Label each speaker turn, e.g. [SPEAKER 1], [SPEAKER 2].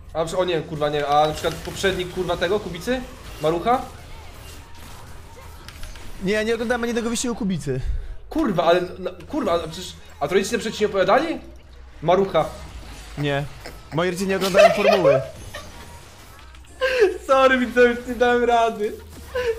[SPEAKER 1] O nie, kurwa nie, a na przykład poprzednik kurwa tego, Kubicy? Marucha?
[SPEAKER 2] Nie, nie oglądałem ani tego wyścigu Kubicy.
[SPEAKER 1] Kurwa, ale, no, kurwa, a przecież, a to rodzice przecież nie opowiadali? Marucha.
[SPEAKER 2] Nie. Moi rodzice nie oglądają formuły.
[SPEAKER 1] Sorry, widzowie, nie dałem rady.